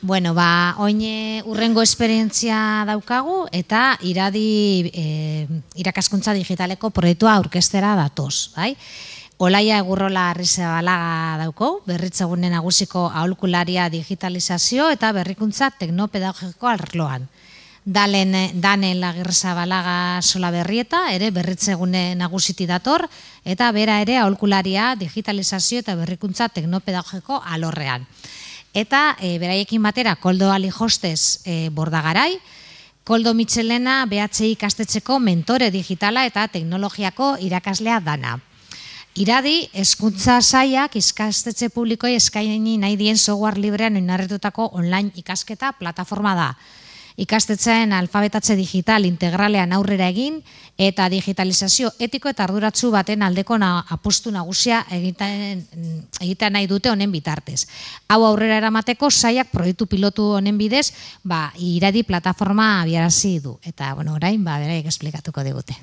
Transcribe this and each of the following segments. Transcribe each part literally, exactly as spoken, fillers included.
Bueno, ba, oin urrengo esperientzia daukagu eta iradi e, irakaskuntza digitaleko proiektua aurkeztera datoz, bai? Olaia Egurrola Arrizabalaga dauko, berritzegune nagusiko aholkularia digitalizazio eta berrikuntza teknopedagogiko arloan. Dalen, Danen Lagirrizabalaga Solaberrieta, ere berritzegune nagusiti dator, eta bera ere aholkularia digitalizazio eta berrikuntza teknopedagogiko alorrean. Eta e, beraiekin batera Koldo Alijostez e, Bordagarai, Koldo Mitxelena B H I ikastetxeko mentore digitala eta teknologiako irakaslea dana. Iradi, hezkuntza sailak ikastetxe publikoi eskaini nahi dien software librean oinarritutako online ikasketa plataforma da. Ikastetxean alfabetatze digital integralean aurrera egin eta digitalizazio etiko eta arduratsu baten aldeko na, apustu nagusia egiten, egiten nahi dute honen bitartez. Hau aurrera eramateko sailak proiektu pilotu honen bidez, ba, Iradi plataforma abiarazi du. Eta, bueno, orain, ba, beraiek esplikatuko digute.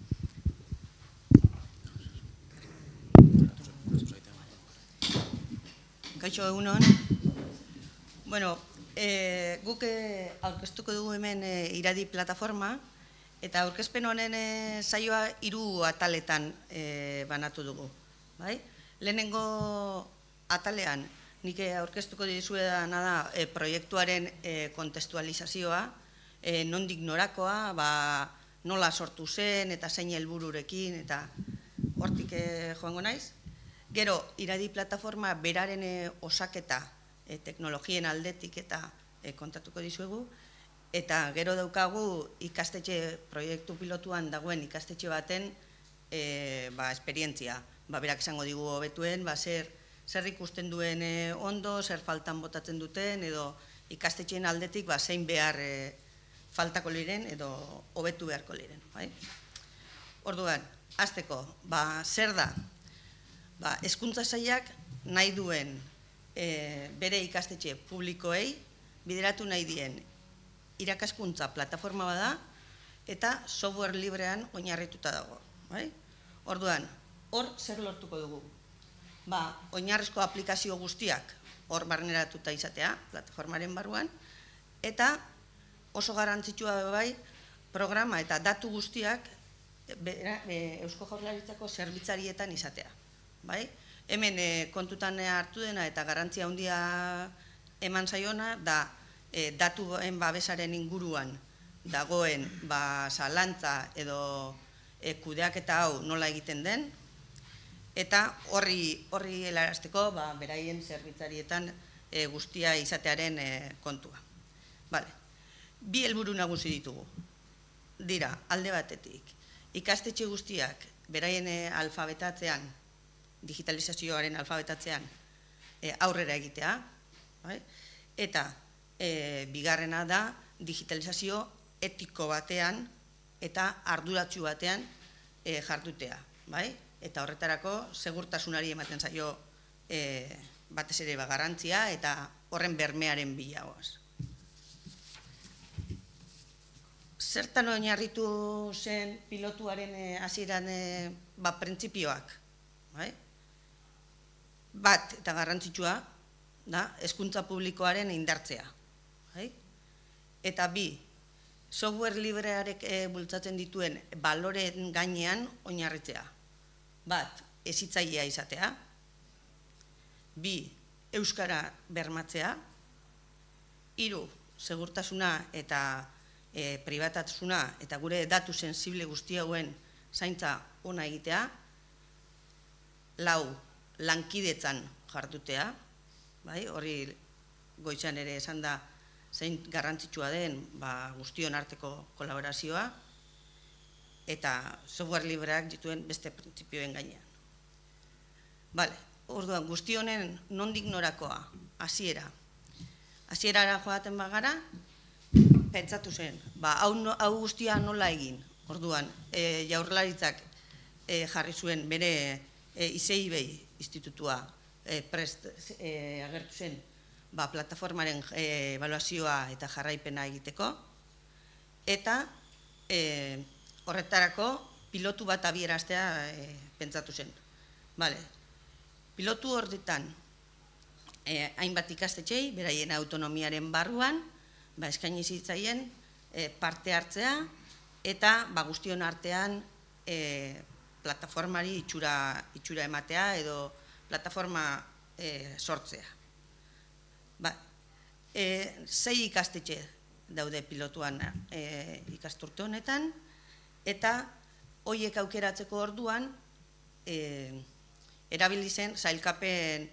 Kaixo egunon. Bueno, E, guk e, aurkeztuko dugu hemen e, Iradi plataforma eta aurkezpen honen e, saioa hiru ataletan e, banatu dugu. Bai? Lehenengo atalean nik aurkeztuko dizuedana da e, proiektuaren e, kontestualizazioa, e, nondik norakoa, ba, nola sortu zen eta zein helbururekin eta hortik e, joango naiz. Gero, Iradi plataforma beraren e, osaketa E, teknologien aldetik eta e, kontatuko dizuegu, eta gero daukagu ikastetxe proiektu pilotuan dagoen ikastetxe baten e, ba, esperientzia. Ba, berak esango digu hobetuen, ba, zer, zer ikusten duen e, ondo, zer faltan botatzen duten, edo ikastetxeen aldetik ba, zein behar e, faltako liren edo hobetu beharko liren. Bai? Orduan, hasteko, ba, zer da? Ba, hezkuntza sailak nahi duen E, bere ikastetxe publikoei bideratu nahi dien irakaskuntza plataforma bada eta software librean oinarrituta dago. Bai? Orduan, hor zer lortuko dugu? Ba, oinarrizko aplikazio guztiak hor barneratuta izatea, plataformaren barruan, eta oso garrantzitsua bai programa eta datu guztiak bera, e, Eusko Jaurlaritzako zerbitzarietan izatea. Bai? Hemen e, kontutan hartu dena eta garrantzia handia eman zaiona da e, datuen babesaren inguruan dagoen ba, zalantza edo e, kudeaketa hau nola egiten den eta horri, horri helarazteko ba, beraien zerbitzarietan e, guztia izatearen e, kontua. Vale. Bi helburu nagusi ditugu. Dira, alde batetik, ikastetxe guztiak beraien e, alfabetatzean digitalizazioaren alfabetatzean e, aurrera egitea, bai? Eta e, bigarrena da digitalizazio etiko batean eta arduratsu batean e, jardutea, bai? Eta horretarako segurtasunari ematen zaio e, batez ere ba, garrantzia eta horren bermearen bilagoaz. Zertan oinarritu zen pilotuaren hasieran e, ba, printzipioak, bai? Bat eta garrantzitsua da hezkuntza publikoaren indartzea. Bai? Eta bi, software librearek e, bultzatzen dituen baloren gainean oinarritzea. Bat, hezitzailea izatea. Bi, euskara bermatzea. Hiru, segurtasuna eta e, pribatasuna eta gure datu sensible guzti hauen zaintza ona egitea. Lau, lankidetzan jardutea, bai? Hori goitzan ere esan da zein garrantzitsua den ba, guztion arteko kolaborazioa eta software libreak dituen beste printzipioen gainean. Vale. Orduan, guzti honen nondik norakoa, hasiera. Hasierara joaten bagara, pentsatu zen, ba, hau, no, hau guztia nola egin. Orduan, e, Jaurlaritzak e, jarri zuen bere e, I C I B institutua e, prest e, agertu zen ba, plataformaren e, ebaluazioa eta jarraipena egiteko eta e, horretarako pilotu bat abieraztea e, pentsatu zen. Vale. Pilotu horretan hainbat ikastetxei, beraien autonomiaren barruan, eskaini zitzaien parte hartzea, eta guztion artean plataformari itxura ematea edo plataforma sortzea. Sei ikastetxe daude pilotuan ikasturte honetan, eta horiek aukeratzeko orduan erabili zen sailkapen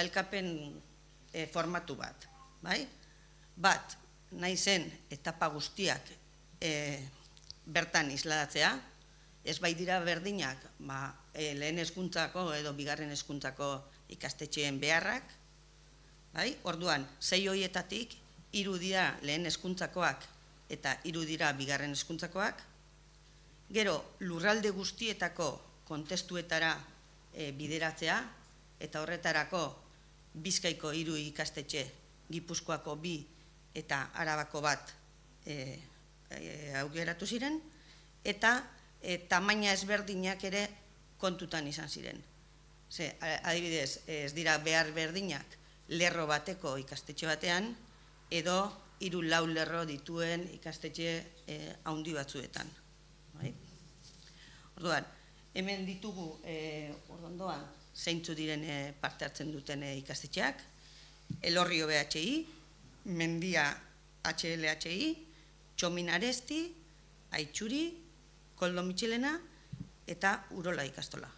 formatu bat. Bat, nahi zen etapa guztiak bertan isladatzea, ez bai dira berdinak lehen hezkuntzako edo bigarren hezkuntzako ikastetxeen beharrak, orduan, sei horietatik, hiru dira lehen hezkuntzakoak eta hiru dira bigarren hezkuntzakoak, gero lurralde guztietako kontestuetara bideratzea, eta horretarako Bizkaiko hiru ikastetxe, Gipuzkoako bi eta Arabako bat aukeratu ziren, eta tamaina ezberdinak ere kontutan izan ziren. Adibidez, ez dira behar berdinak lerro bateko ikastetxe batean, edo hiru lau lerro dituen ikastetxe handi batzuetan. Orduan, hemen ditugu ordondoan zeintzu diren parte hartzen duten ikastetxeak, Elorrio B H I, Mendia H L H I, Txomin Aresti, Aitzuri, Koldo Mitxelena eta Urola ikastola.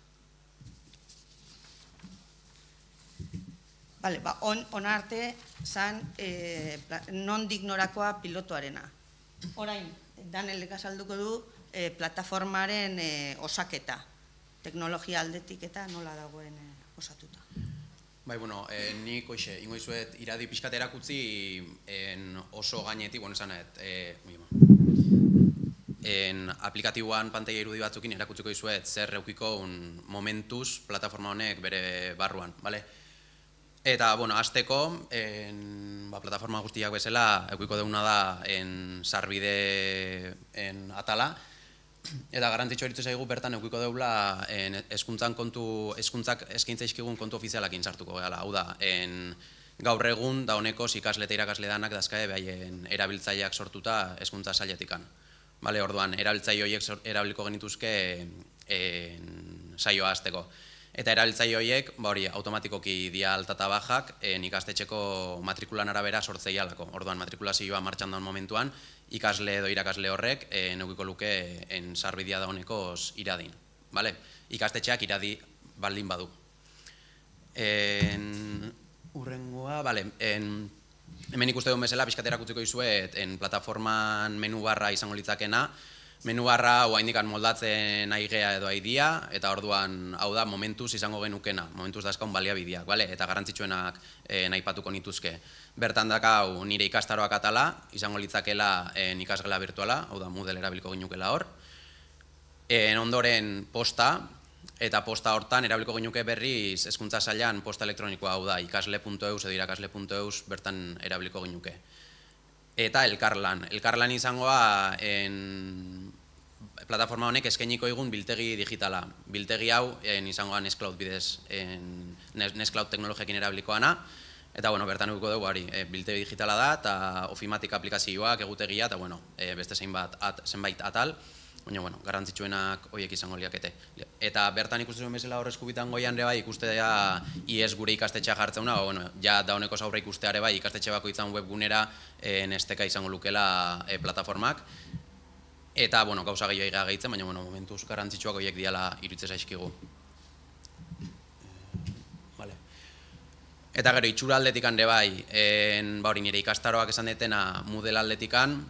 Hona arte zan nondik norakoa pilotuarena. Orain, Danelek azalduko du plataformaren osaketa, teknologia aldetik eta nola dagoen osatuta. Bai, bueno, nik hoxe, ingo izuet iradi pixkat erakutzi oso gainetik, bueno, esan aplikatiboan pantaila irudi batzukin erakutziko izuet zer eukiko momentuz plataforma honek bere barruan, bale? Eta, bueno, azteko, plataforma guztiak bezala, eukiko deuna da sarbide atala, eta garantzitxo eritzu zaigu bertan eukiko deula eskuntzak eskaintza izkigun kontu ofizialakin sartuko gara. Hau da, gaur egun da honekos ikasle eta irakasle danak dazkae behaien erabiltzaileak sortuta eskuntza sailetikan. Orduan, erabiltzaile horiek erabiliko genituzke saioa azteko. Eta erabiltzaile horiek, automatikoki dia altata bajak ikastetxeko matrikulan arabera sortzei alako. Orduan, matrikulazioa martxan daun momentuan, ikasle edo irakasle horrek neukiko luke sarbidea da honekoz iradin. Ikastetxeak iradi baldin badu. Urrengoa, hemen ikuste duen bezala, pixkatera kutziko izuet, plataforman menu barra izango litzakena, menu barra hau haindikan moldatzen aigea edo aidia, eta orduan hau da momentuz izango genukena, momentuz dazkaun baliabideak, eta garantzitsuenak nahipatuko nituzke. Bertan dakau nire ikastaroak atala, izango litzakela ikasgela virtuala, hau da Moodle erabiliko ginukela hor. Ondoren posta, eta posta hortan erabiliko ginuke berriz hezkuntza sailan posta elektronikoa, hau da ikasle puntu eus edo irakasle puntu eus bertan erabiliko ginuke. Eta elkarlan. Elkarlan izangoa plataforma honek eskainiko egun biltegi digitala. Biltegi hau izangoa Nextcloud bidez, Nextcloud teknologiekin erabilikoana. Eta bertan eguko dugu, biltegi digitala da, eta ofimatik aplikazioak, egutegia, eta beste zenbait atal. Baina, garrantzitsuenak horiek izango liakete. Eta bertan ikusten zuen bezala hor eskubitan goian ere bai ikustea ies gure ikastetxea jartzeuna, ja da honeko zaurra ikustea ere bai ikastetxe bako izan webgunera nesteka izango lukela plataformak. Eta, gauza gehiago ega gehitzen, baina momentuz garrantzitsuak horiek diala iruditzen zaizkigu. Eta gero, itxura aldetikan ere bai, nire ikastaroak esan detena Moodle aldetikan,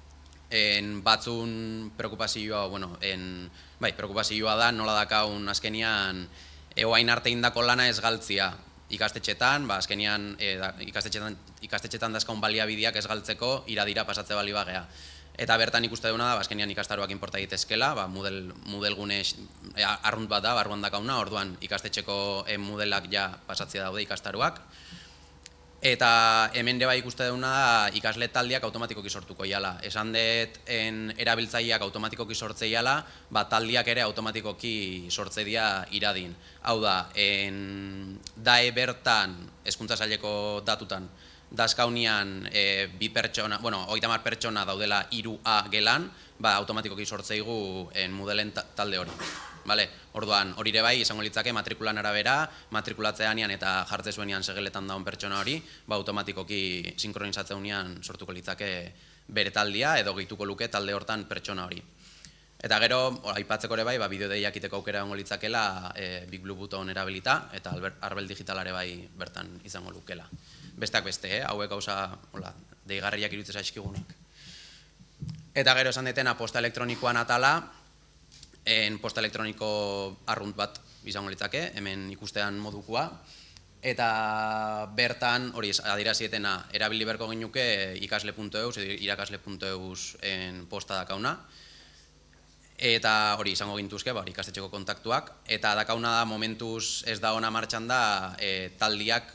batzun preokupazioa, bai, preokupazioa da, nola dakaun azkenian eoain arte indako lana ez galtzia ikastetxetan, azkenian ikastetxetan dazkaun baliabideak ez galtzeko iradira pasatze bali bagea. Eta bertan ikuste duna da, azkenian ikastaroak inporta ditezkela, Moodle gune arrunt bat da, barruan dakauna, orduan ikastetxeko Moodleak ja pasatzea daude ikastaroak. Eta hemen ere bai ikuste duguna da ikasle taldiak automatikoki sortuko iala. Esan dut erabiltzaileak automatikoki sortze iala, ba taldiak ere automatikoki sortze dira iradin. Hau da, dae bertan, hezkuntza saileko datutan, dazkaunian bi pertsona, bueno, hogeita hamar pertsona daudela hiru A gelan, ba automatikoki sortzeigu Moodleen talde hori. Orduan, hori ere bai, izango litzake matrikulan arabera, matrikulatzeanean eta jartze zuenean segeletan daun pertsona hori, ba automatikoki sinkronizatzeanean sortuko litzake bere taldia edo gehituko luke talde hortan pertsona hori. Eta gero, aipatzeko ere bai, bideo deiak iteko aukera egongo litzakela Big Blue Button erabilita eta arbel digitalare bai bertan izango lukela. Besteak beste, hauek gauza deigarriak iruditzen zaizkigunak. Eta gero esan detena posta elektronikoan atala, en posta elektroniko arrunt bat izango litzake, hemen ikustean modukoa, eta bertan, hori adirazietena, erabili berko genuke ikasle puntu eus, irakasle puntu eus posta dakauna, eta hori izango gintuzke, ikastetxeko kontaktuak, eta dakauna da momentuz ez da ona martxan da taldiak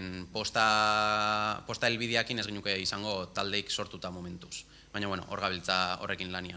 posta helbideakin ez genuke izango taldeik sortuta momentuz. Baina, bueno, hor gabiltza horrekin lanian.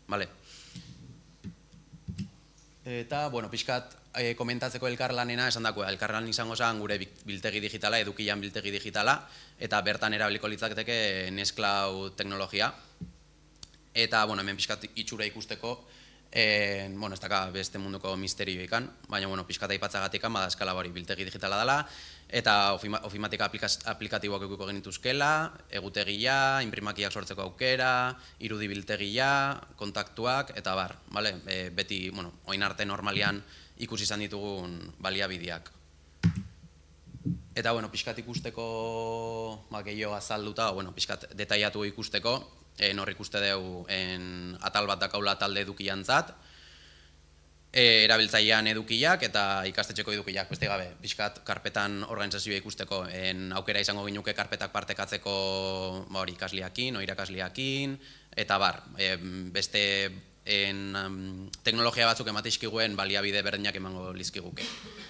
Eta, bueno, pixkat komentatzeko elkarlanena esan dagoa. Elkarlan izango zen gure biltegi digitala, edukian biltegi digitala, eta bertan erabiliko litzaketeke Nextcloud teknologia. Eta, bueno, hemen pixkat itxura ikusteko, bueno, ez daka beste munduko misterioikan, baina, bueno, pixkat aipatzagatik badazkala hori biltegi digitala dela, eta ofimatika aplikatiboak eukiko genituzkela, egutegia, inprimakiak sortzeko aukera, irudi biltegia, kontaktuak, eta bar, beti, bueno, oin arte normalian ikusi izan ditugun baliabideak. Eta, bueno, pixkat ikusteko gehiago azalduta, bueno, pixkat detaiatu ikusteko, hor ikuste dugu atal bat dakaula talde edukiantzat, erabiltzailean edukiak eta ikastetxeko edukiak, beste gabe, pixkat karpetan organizazioa ikusteko, aukera izango ginuke karpetak partekatzeko ikasliakin, irakasliakin, eta bar, beste teknologia batzuk emateizkiguen baliabide berdinak emango lizkiguke.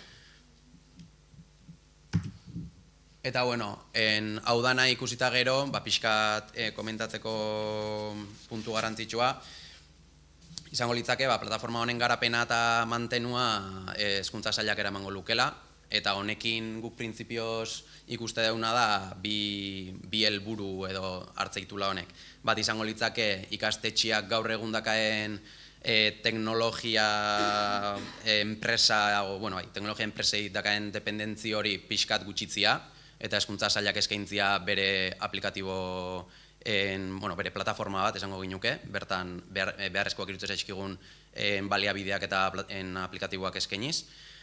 Eta, bueno, hau dana ikusita gero, pixkat komentatzeko puntu garrantzitsua, izango litzake, plataforma honen garapena eta mantenua hezkuntza sailak eramango lukela, eta honekin guk printzipioz ikuste deuna da bi helburu edo hartzeitula honek. Bat izango litzake ikastetxiak gaur egundakaen teknologia enpresa, bueno, teknologia enpresei dakaen dependentzi hori pixkat gutxitzia, eta hezkuntza sailak eskaintzia bere aplikatibo, bere plataforma bat esango ginuke, bertan beharrezkoak irutzen zaizkigun baliabideak eta aplikatiboak eskainiz.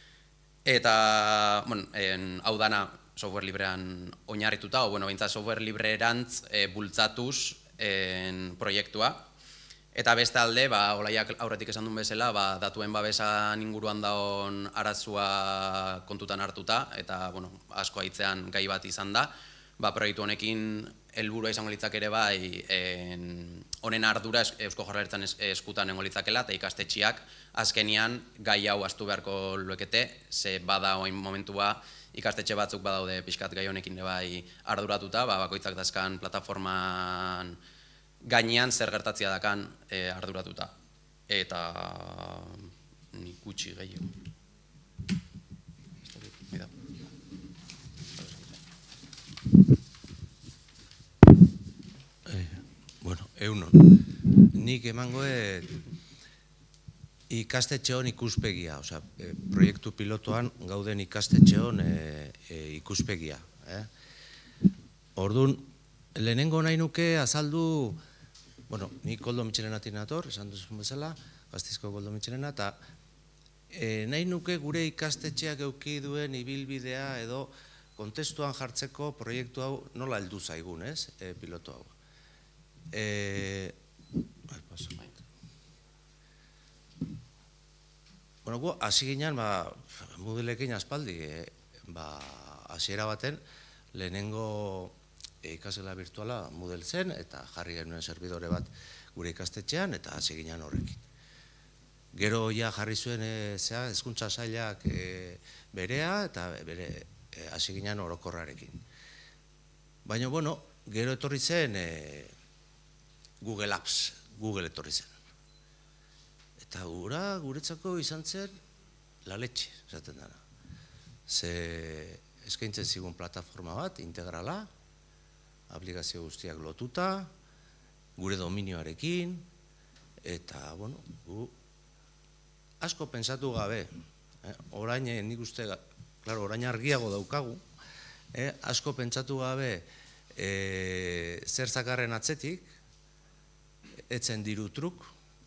Eta, hau dana software librean oinarrituta, o, bueno, behintzat software librerantz bultzatuz proiektua. Eta beste alde, olaiak aurretik esan duen bezala, datuen babesan inguruan daun arazua kontutan hartuta, eta asko haitzean gai bat izan da, proiektu honekin helburua izango litzak ere bai, honen ardura Eusko Jaurlaritzan eskutan nengo litzakela, eta ikastetxiak azkenian gai hau astu beharko luekete, ze bada oin momentua ikastetxe batzuk badaude pixkat gai honekin bai arduratuta, bakoitzak dazkan plataforman gainean zer gertatzia dakan arduratuta. Eta nik gutxi gehiago. Bueno, eunon. Nik emangoe ikastetxe hon ikuspegia, oza, proiektu pilotoan gauden ikastetxe hon ikuspegia. Orduan, lehenengo nahi nuke azaldu, bueno, nik Koldo Mitxelenatik nator, esan duzun bezala, Gasteizko Koldo Mitxelena, eta nahi nuke gure ikastetxeak euki duen ibilbidea edo kontestuan jartzeko proiektu hau nola heldu zaigun, ez, piloto hau. Bueno, gu, hasi ginen, Moodleekin aspaldi, hasiera baten, lehenengo ikasgela virtuala Moodle zen, eta jarri genuen servidore bat gure ikastetxean, eta hasi ginen horrekin. Gero ja jarri zuen hezkuntza sailak berea, eta hasi ginen orokorrarekin. Baina, bueno, gero etorri zen Google Apps, Google etorri zen. Eta gura, guretzako izan zen la leche, esaten dara. Ze eskaintzen zigun plataforma bat, integrala, aplikazio guztiak lotuta, gure dominioarekin, eta, bueno, gu asko pentsatu gabe, orain nik uste, klaro, orain argiago daukagu, asko pentsatu gabe zer zakarren atzetik, etzen diru truk,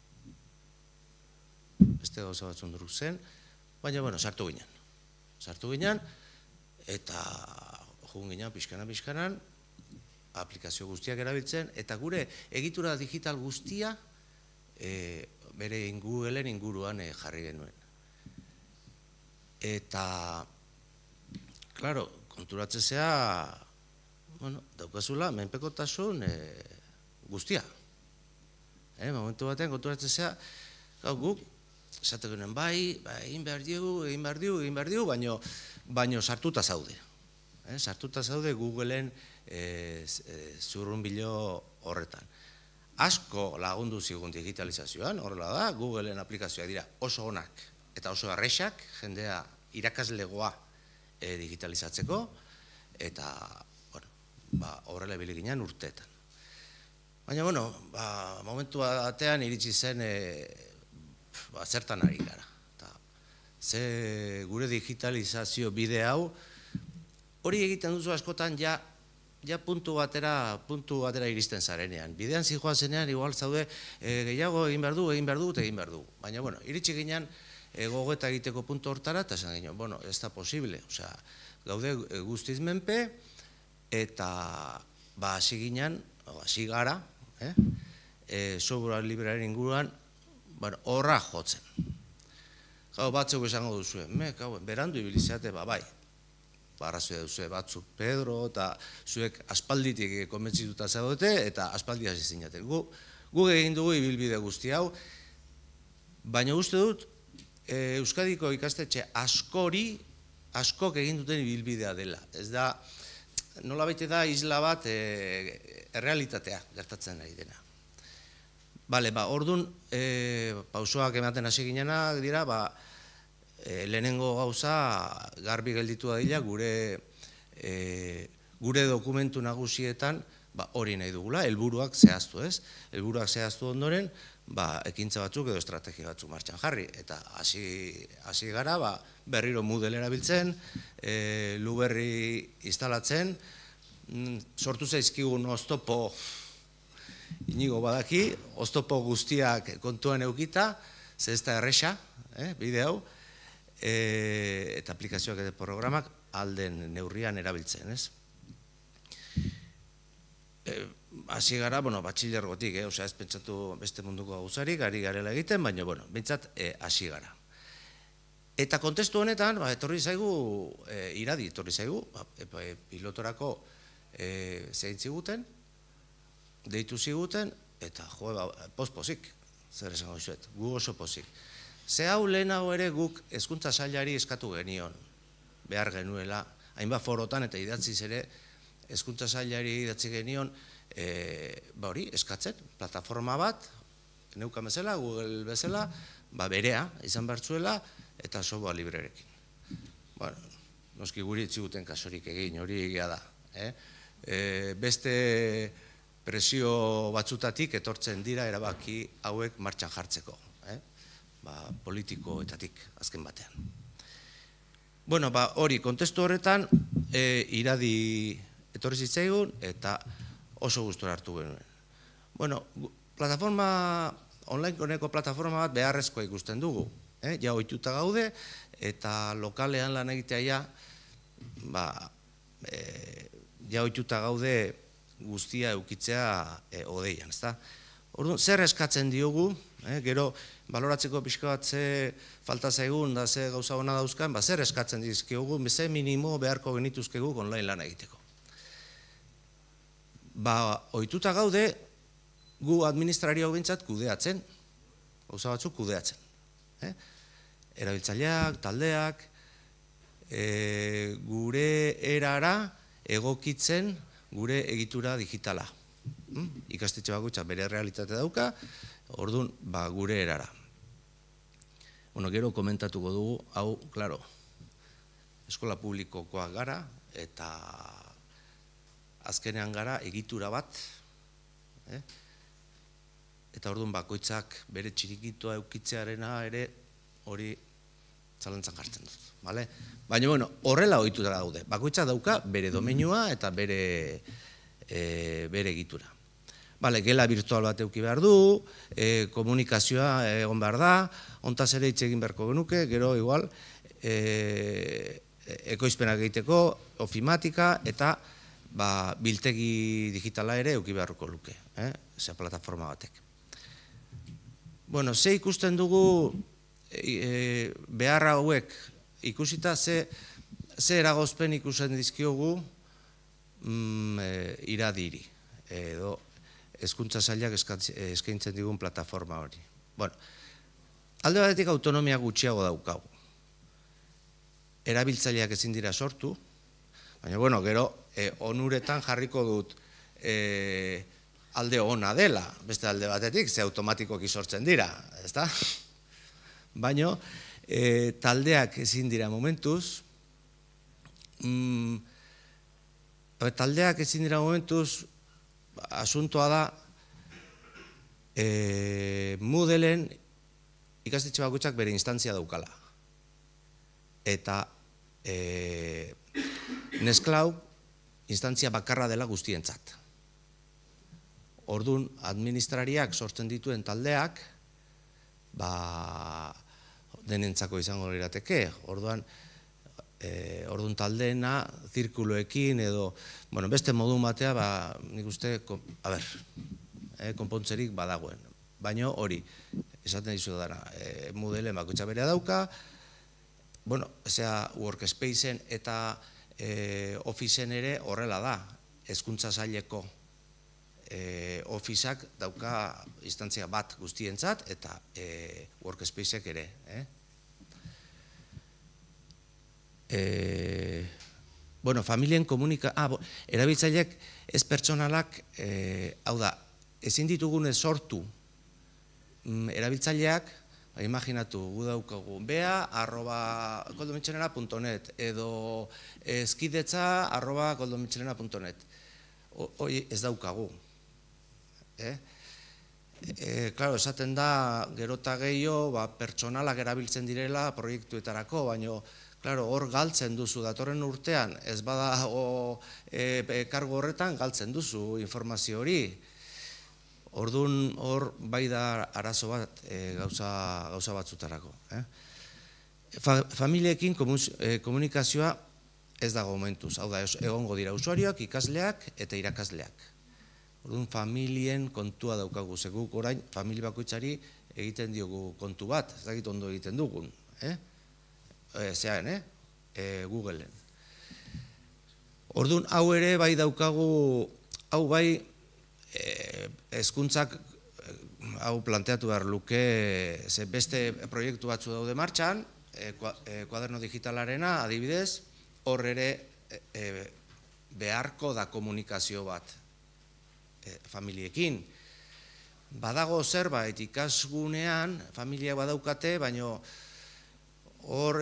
beste gauza batzun duruk zen, baina, bueno, sartu ginen. Sartu ginen, eta jugun ginen pixkanan-pixkanan, aplikazio guztiak erabiltzen, eta gure egitura digital guztia bere Googleen inguruan jarri genuen. Eta, klaro, konturatzea, bueno, daukazula, menpekotasun guztia. Momentu batean konturatzea, guk, esate genuen, bai, egin behar diegu, egin behar diegu, egin behar diegu, baino sartuta zaude. Sartuta zaude Googleen zurrunbilo horretan. Asko lagundu zigun digitalizazioan, horrela da, Googleen aplikazioak dira oso onak eta oso arrexak, jendea irakaslegoa digitalizatzeko, eta horrela ibili ginen urteetan. Baina, bueno, momentu batean iritsi zen zertan ari gara. Ze gure digitalizazio bide hau, hori egiten duzu askotan ja ja puntu batera, puntu batera iristen zarenean. Bidean zijoa zenean, igual zaude, gehiago egin behar du, egin behar du, eta egin behar du. Baina, bueno, iritsi ginen gogeta egiteko puntu hortara, eta esan ginen, bueno, ez da posible. Osea, gaude guztiz menpe, eta ba, hasi ginen, hasi gara, software librearen inguruan, horra jotzen. Gau, batzuk esango duzuen, me, gau, berandu ibilizeate, ba, bai. Arrazoia duzue batzuk Pedro, eta zuek aspalditik konbentzituta zaudete, eta aspaldi hasi zinaten. Guk egin dugu ibilbide guzti hau, baina uste dut, Euskadiko ikastetxe askori, askok egin duten ibilbidea dela. Ez da, nola baite da isla bat errealitatea gertatzen ari dena. Bale, ba, orduan, pausoak ematen hasi ginena, dira, ba, lehenengo gauza garbi gelditu dadila gure dokumentu nagusietan hori nahi dugula, helburuak zehaztu, ez? Helburuak zehaztu ondoren, ekintza batzuk edo estrategia batzuk martxan jarri. Eta hasi gara berriro Moodle erabiltzen, Blueberry instalatzen, sortu zaizkigun oztopo, inigo badaki, oztopo guztiak kontuan eukita, ze ez da erresa, bide hau, eta aplikazioak eta programak alden neurrian erabiltzen, ez? Hasi gara, bueno, batxilergotik, osea, ez pentsatu beste munduko gauzarik, ari garela egiten, baina, bueno, bintzat, hasi gara. Eta kontestu honetan, etorri zaigu, iradi etorri zaigu, pilotorako zein ziguten, deitu ziguten, eta jo, poz-pozik, zer esango zuet, gu oso pozik. Ze hau lehenago ere guk hezkuntza sailari eskatu genion, behar genuela, hainbat forotan eta idatziz ere, hezkuntza sailari idatzi genion, ba hori, eskatzen, plataforma bat, neukan bezala, Google bezala, ba berea, izan bertzuela, eta software librerekin. Bueno, noski guri etziguten kasorik egin, hori egia da. Beste presio batzutatik etortzen dira erabaki hauek martxan jartzeko. Politikoetatik, azken batean. Bueno, ba, hori, kontestu horretan, iradi etorri zitzaigun, eta oso gustora hartu genuen. Bueno, plataforma, online koneko plataforma bat beharrezkoa ikusten dugu. Ja, ohituta gaude, eta lokalean lan egitea ja, ba, ja, ohituta gaude guztia eukitzea odeian, ezta? Orduan, zer eskatzen diogu, gero baloratzeko pixka bat ze falta zaigun da ze gauza hona dauzkan, ba zer eskatzen dizkiogu, ze minimo beharko genituzkegu online lan egiteko. Ba, ohituta gaude, gu administrario bintzat kudeatzen, gauza batzuk kudeatzen. Erabiltzaileak, taldeak, gure erara egokitzen gure egitura digitala. Ikastetxe bakoitzak bere realitate dauka, orduan, ba, gure erara. Bueno, gero komentatuko dugu, hau, klaro, eskola publikokoak gara, eta azkenean gara egitura bat, eh? Eta orduan bakoitzak bere txirikitoa eukitzearena ere hori zalantzan jartzen dut. Vale? Baina, bueno, horrela ohituta daude. Bakoitzak dauka bere domeinua eta bere, e, bere egitura. Vale, gela virtual bat euki behar du, e, komunikazioa egon behar da, ontaz ere hitz egin beharko genuke, gero igual, e, ekoizpenak egiteko, ofimatika eta ba, biltegi digitala ere euki beharko luke, eh? Ze plataforma batek. Bueno, ze ikusten dugu e, beharra hauek ikusita, ze, ze eragozpen ikusten dizkiogu mm, e, iradiri, edo hezkuntza sailak eskaintzen digun plataforma hori. Bueno, alde batetik autonomia gutxiago daukagu. Erabiltzaileak ezin dira sortu, baina, bueno, gero, e, onuretan jarriko dut e, alde ona dela, beste alde batetik, ze automatikoki sortzen dira, ezta? Baina, e, taldeak ezin dira momentuz, mm, taldeak ezin dira momentuz, asuntoa da, e, Moodleen ikastetxe bakoitzak bere instantzia daukala. Eta e, Nesklau instantzia bakarra dela guztientzat. Orduan, administrariak sortzen dituen taldeak, ba, denentzako izango lirateke. Orduan, e, orduan taldeena, zirkuloekin edo, bueno, beste modu batea, ba, nik uste, a ber, e, konpontzerik badagoen. Baina hori, esaten dizu dara, e, Moodleen bakoitza berea dauka, bueno, zera, workspaceen eta e, Officeen ere horrela da, hezkuntza saileko e, Officeak dauka instantzia bat guztientzat eta e, workspaceek ere. Eh? E, bueno, familien komunika... Ah, bo, erabiltzaileak ez pertsonalak, e, hau da, ezin ditugune sortu mm, erabiltzaileak, ba, imaginatu, gu daukagu, bea arroba koldomitxelena punto net edo eskidetza arroba koldomitxelena punto net. Hoi ez daukagu. Eh? E, claro, esaten da, gerota gehiago, ba, pertsonalak erabiltzen direla proiektuetarako, baina claro, hor galtzen duzu, datorren urtean, ez bada o, e, e, kargo horretan galtzen duzu informazio hori. Orduan hor bai da arazo bat e, gauza, gauza batzutarako. Eh? Fa, familiekin komus, e, komunikazioa ez dago momentuz. Hau da, egongo dira usuarioak, ikasleak eta irakasleak. Orduan familien kontua daukagu. Zeguk orain, familia bakoitzari egiten diogu kontu bat, ez dakit ondo egiten dugun. Eh? E, zean, eh? E, Googleen. Orduan hau ere bai daukagu, hau bai, hezkuntzak hau planteatu behar luke, ze beste proiektu batzu daude martxan, kuaderno digitalarena, adibidez, hor ere beharko da komunikazio bat familiekin. Badago zerbait ikasgunean, familia badaukate, baina hor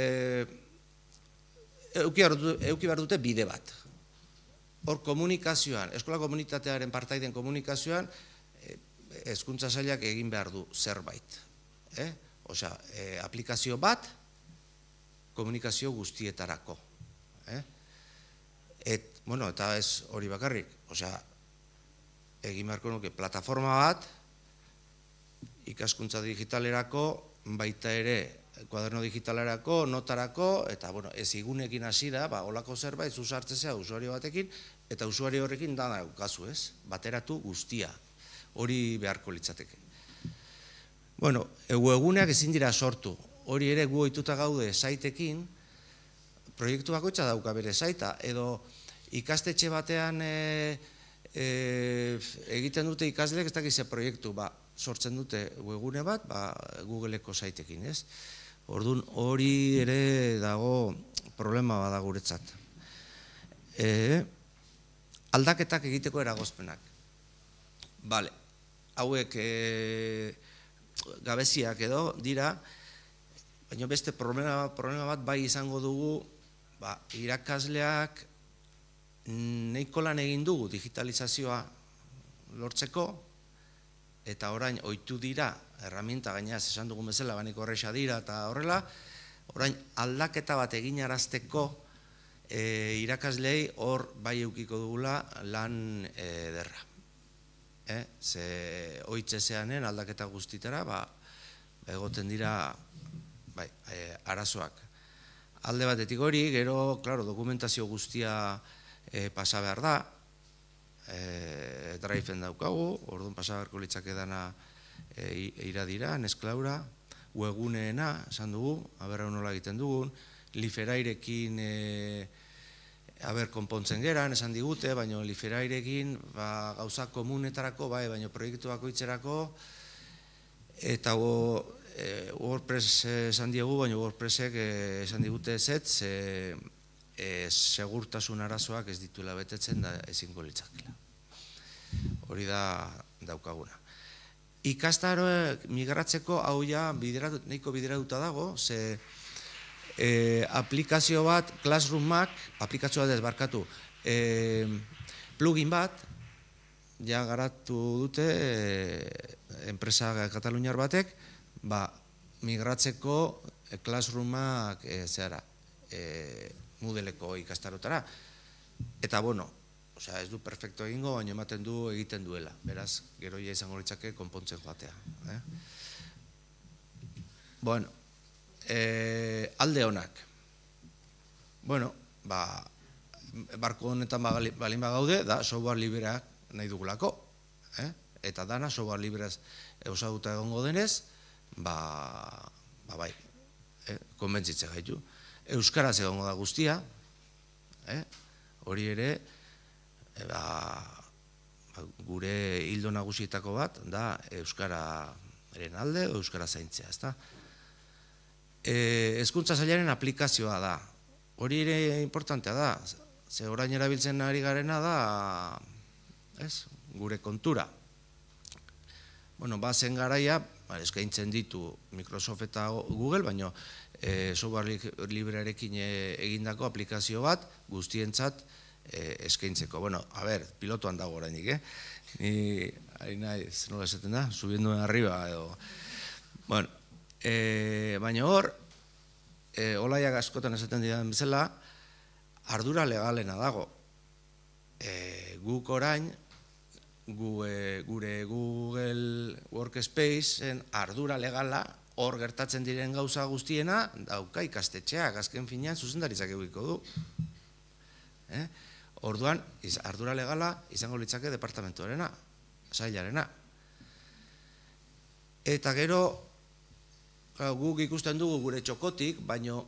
euki behar dute bide bat. Hor komunikazioan, eskola komunitatearen partaiden komunikazioan, hezkuntza sailak egin behar du zerbait. Eh? Osea, eh, aplikazio bat, komunikazio guztietarako. Eh? Et, bueno, eta ez hori bakarrik, osea, egin beharko nuke plataforma bat, ikaskuntza digitalerako, baita ere, kuaderno digitalerako, notarako, eta, bueno, ez igunekin hasi da, ba, olako zerbait, zuzartzea usuario batekin, eta usuario horrekin da daukazu, ez? Bateratu guztia, hori beharko litzateke. Bueno, webguneak ezin dira sortu, hori ere gu ohituta gaude saitekin, proiektu bakoitza dauka bere saita, edo ikastetxe batean e, e, egiten dute ikasleek ez dakize proiektu, ba, sortzen dute webgune bat, ba, Googleeko saitekin, ez? Orduan hori ere dago problema bada guretzat. E, aldaketak egiteko eragozpenak. Bale, hauek gabeziak edo dira, baina beste problema bat bai izango dugu, irakasleak nahiko lan egin dugu digitalizazioa lortzeko, eta orain ohitu dira, erraminta gainaz esan dugun bezala, baneko horreza dira eta horrela, orain aldaketa bat egin arazteko irakasleei hor bai eukiko dugula lan ederra. Ze oitzezeanen aldaketa guztitara, egoten dira arazoak. Alde batetik hori, gero, dokumentazio guztia pasa behar da, driven daukagu, orduan pasa beharko litzake dana iradira, Nexclaura, webguneena, esan dugu, haberra nola egiten dugun, Liferairekin haber konpontzen geran, esan digute, baina Liferairekin gauza komunetarako, baina proiektu bakoitzerako, eta WordPress esan diegu, baina WordPressek esan digute ezetz, segurtasun arazoak ez dituela betetzen da ezingo litzakela. Hori da daukaguna. Ikastaroak migratzeko hau ja nahiko bideratuta dago, ze aplikazio bat, Classroomak, aplikazio bat ez barkatu, plugin bat, ja garatu dute enpresa kataluniar batek, migratzeko Classroomak zehara, Moodleko ikastarotara. Eta, bueno, ez du perfecto egingo, baina ematen du egiten duela. Beraz, gero ja izango litzake konpontzen joatea. Bueno, alde honak. Bueno, barko honetan balin bagaude, da software libreak nahi dugulako. Eta dana software libreaz eusaduta egongo denez, ba bai, konbentzitze gaitu. Euskaraz egongo da guztia, hori ere, gure hildo nagusietako bat, da euskararen alde, euskara zaintzea, ezta? Hezkuntza sailaren aplikazioa da, hori ere importantea da, ze orain erabiltzen ari garena da, gure kontura. Bueno, bazen garaia, eskaintzen ditu Microsoft eta Google, baina software librearekin egindako aplikazio bat guztientzat eskaintzeko. Bueno, a ber, pilotuan dago orainik, eh? Ni, ari nahi, ez nola esaten da, subienduen arriba, edo... Bueno, baina hor, olaiak askotan esaten didan bezala, ardura legalena dago. Guk orain, gure Google Workspace-en ardura legala, hor gertatzen diren gauza guztiena, dauka ikastetxeak, azken finean zuzendaritzak egiko du. Orduan, ardura legala izango litzake departamentuarena, sailarena. Eta gero, guk ikusten dugu gure txokotik, baino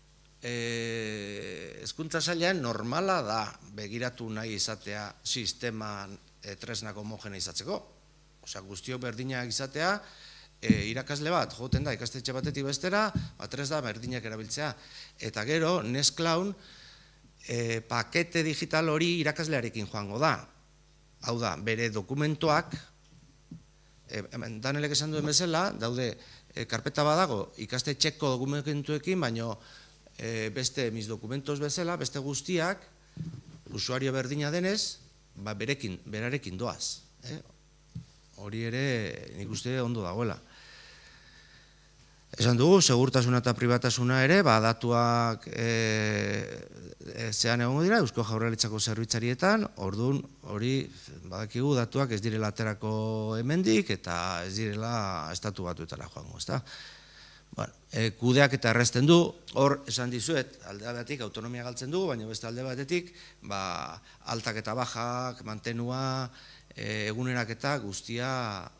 hezkuntza sailean normala da begiratu nahi izatea sisteman tresnak homogeneizatzeko. Osea, guztiok berdinak izatea, irakasle bat, joten da, ikastetxe batetik bestera, tres da, berdinak erabiltzea. Eta gero, Nexcloud, pakete digital hori irakaslearekin joango da. Hau da, bere dokumentoak, Danelek esan duen bezala, daude, karpeta badago, ikastetxeko dokumentuekin, baino beste mis dokumentos bezala, beste guztiak, usuario berdina denez, berarekin doaz. Hori ere, nik uste ondo dagoela. Esan dugu, segurtasuna eta pribatasuna ere, datuak zean egongo dira, Eusko Jaurlaritzako zerbitzarietan, orduan hori, badakigu, datuak ez direla aterako hemendik, eta ez direla estatu batuetara joango, ezta? Kudeak eta errezten du, hor esan dizuet, alde batetik autonomia galtzen du, baina beste alde batetik, altak eta bajak, mantenua, egunerak eta guztia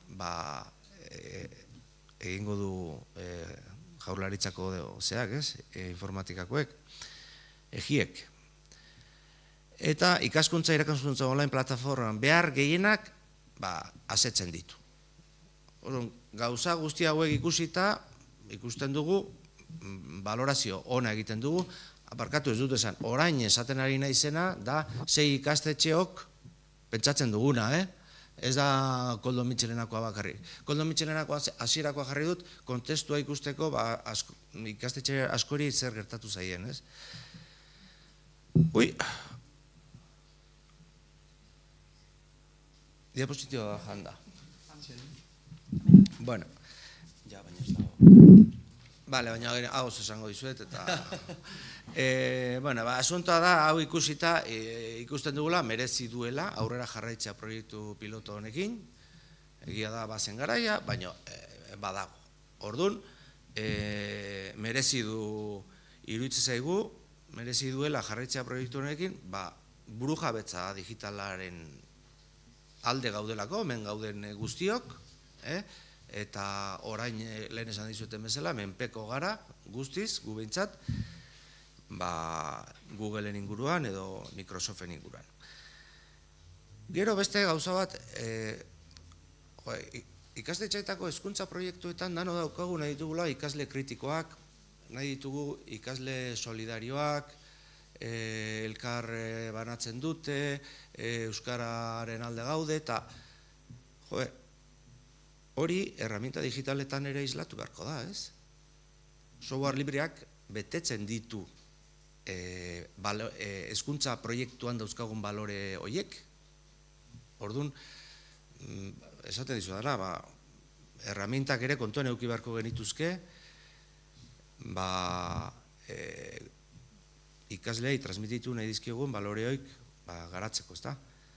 egingo du Jaurlaritzako zeak, informatikakoek, egiek. Eta ikaskuntza irakaskuntza online plataforman behar gehienak asetzen ditu. Gauza guzti hauek ikusita, ikusten dugu, valorazio ona egiten dugu, aparkatu ez dut esan, orain esaten ari naizena, da, sei ikastetxeok pentsatzen duguna, eh? Ez da Koldo Mitxelenakoa bakarrik. Koldo Mitxelenakoa hasierakoa jarri dut, kontestua ikusteko ikastetxe askori zer gertatu zaien, ez? Ui! Diapositiba janda. Bueno. Ja, baina ez dago. Bale, baina hau esango dizuet, eta... Bueno, asuntoa da, hau ikusita, ikusten dugula, merezi duela, aurrera jarraitza proiektu piloto honekin, egia da bazen garaia, baina badago. Orduan, merezi du, iruditzen zaigu, merezi duela jarraitza proiektu honekin, burujabetza digitalaren alde gaudelako, men gauden guztiok, eta orain lehen esan dizueten bezala, menpeko gara, guztiz, gu behintzat, Googleen inguruan edo Microsoften inguruan. Gero beste gauza bat, ikastetxeetako hezkuntza proiektuetan dano daukagu nahi ditugula ikasle kritikoak, nahi ditugu ikasle solidarioak, elkar banatzen dute, euskararen alde gaude, eta hori erraminta digitaletan ere islatu beharko da, ez? Software libreak betetzen ditu hezkuntza proiektuan dauzkagun balore horiek. Orduan, esaten dizu dara, erramintak ere kontuan eduki beharko genituzke, ikaslei transmititu nahi dizkiegun balore horiek garatzeko, ezta?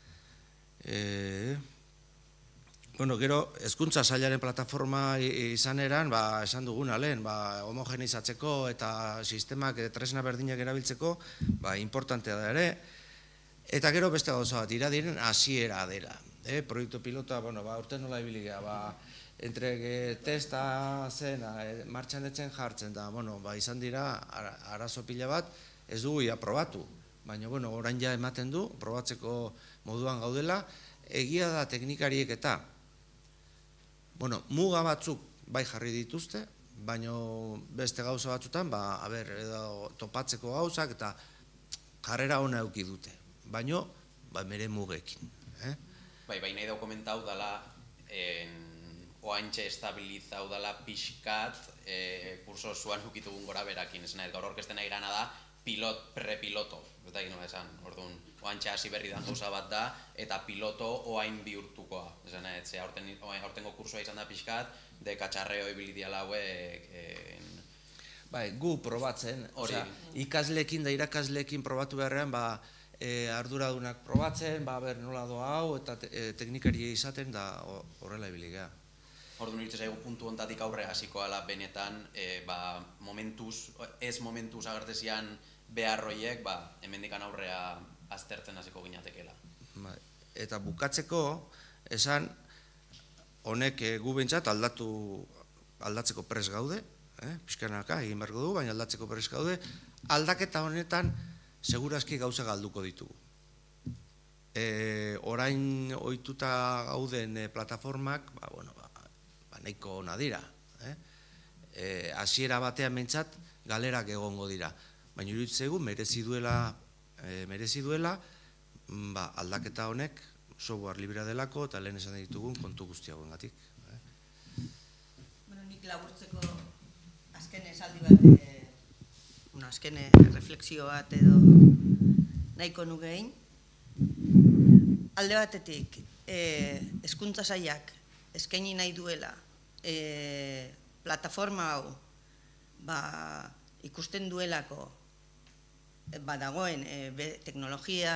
Bueno, gero, hezkuntza sailaren plataforma izan eran, esan duguna lehen, homogenizatzeko eta sistemak tresna berdinak erabiltzeko, importantea da ere. Eta gero beste gauza bat, iradiren hasiera dela. Proiektu pilota, bueno, urten nola ibili gara, entre testa zen, martxan etzen jartzen da, bueno, izan dira, arazo pila bat, ez dugu ia probatu. Baina, bueno, orain ja ematen du, probatzeko moduan gaudela, egia da teknikariek eta, bueno, muga batzuk bai jarri dituzte, baina beste gauza batzutan, haber, edo topatzeko gauzak eta jarrera ona eduki dute. Baina, mere mugekin. Bai, bai nahi dau komentau dala, oaintxe estabilizau dala pixkat, kurso zuan ukitugun gora berakin, esan gaur orkesten nahi gana da, pilot, prepiloto, eta egin nola esan, orduan, oantxe hasi berri dan gauza bat da, eta piloto oain bihurtukoa. Esan, etxe, aurtengo kursoa izan da pixkat, de katxarreo ibilidiala hauek... Bai, gu probatzen, ikasleekin da irakasleekin probatu beharrean, arduradunak probatzen, ber nola doa hau, eta teknikari izaten da horrela ibiliga. Orduan iritzen zaigu puntu ontatik aurre hasiko ala benetan, momentuz, ez momentuz agertezian beharroiek, hemendikan aurrea aztertzen hasiko ginatekela. Eta bukatzeko, esan, honek gu behintzat aldatzeko pres gaude, pixkanaka egin beharko du, baina aldatzeko pres gaude, aldaketa honetan segurazki gauza galduko ditugu. Orain ohituta gauden plataformak, nahiko ona dira. Hasiera batean behintzat galerak egongo dira. Baina iruditzegu merezi duela aldaketa honek software librea delako eta lehen esan ditugun kontu guztiagoengatik. Nik laburtzeko azken esaldi bat, azken refleksio bat edo nahiko nukein. Alde batetik, hezkuntza sailak eskaini nahi duela plataforma hau ikusten duelako dagoen teknologia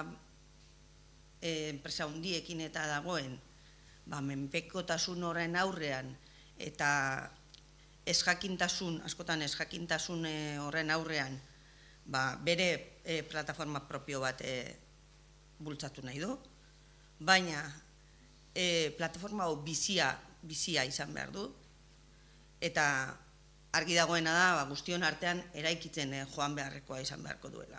enpresa hundiekin eta dagoen menpekotasun horren aurrean eta ezjakintasun, askotan ezjakintasun horren aurrean bere plataforma propio bat bultzatu nahi du, baina plataforma hau bizia izan behar du, eta argi dagoena da guztion artean eraikitzen joan beharrekoa izan beharko duela.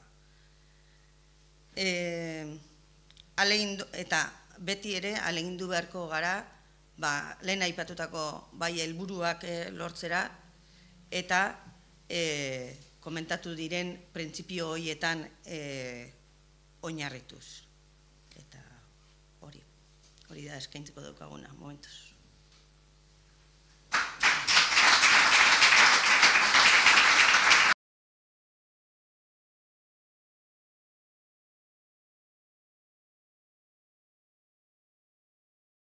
Eta beti ere alegindu beharko gara, lehen aipatutako bai helburuak lortzera, eta komentatu diren printzipio horietan oinarrituz. Hori da eskaintzeko daukaguna, momentuz.